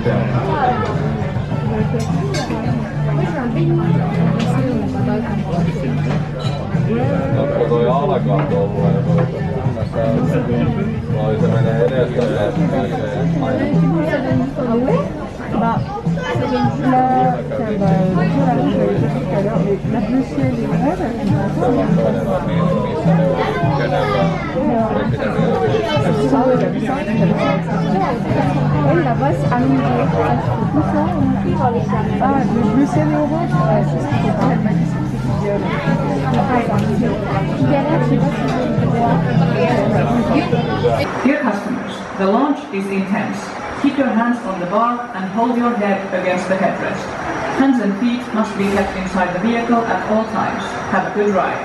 Onko toi alkaa tuolla ja toi se menee edestä ja Bah, là, ça va toujours arriver tout à l'heure, mais la bleu ciel et orange, elles elle là-bas, c'est à midi. Tout ça, ah, le bleu ciel et orange, ouais, c'est ce qu'il faut pas. Elle m'a dit Dear customers, the launch is intense. Keep your hands on the bar and hold your head against the headrest. Hands and feet must be kept inside the vehicle at all times. Have a good ride.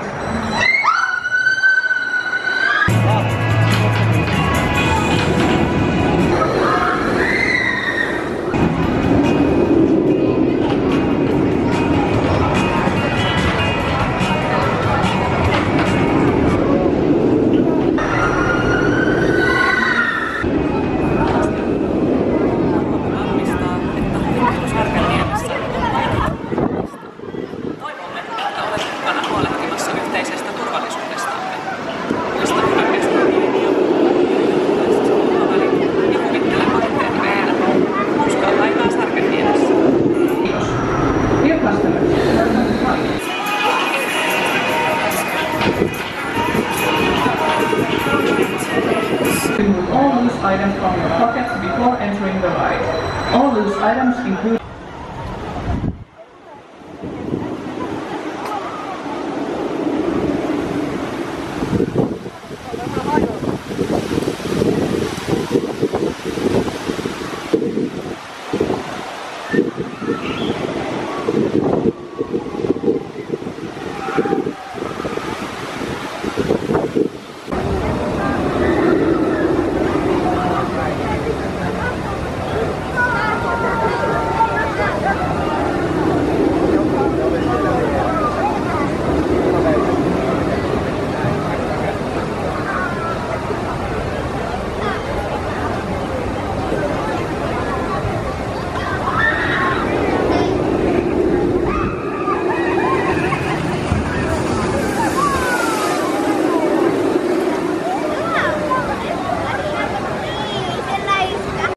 Remove all loose items from your pockets before entering the ride. All loose items include